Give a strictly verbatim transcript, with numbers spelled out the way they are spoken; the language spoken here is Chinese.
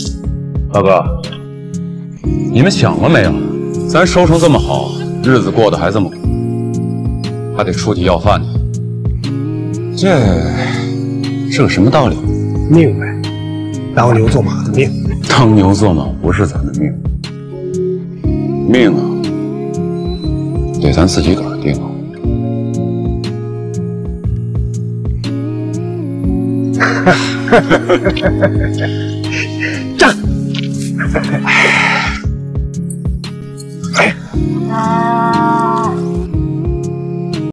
大哥，你们想过没有？咱收成这么好，日子过得还这么苦，还得出去要饭去，这是个什么道理？ 命呗，当牛做马的命。 当牛做马不是咱的命，命啊，得咱自己个儿定啊。 站！哎，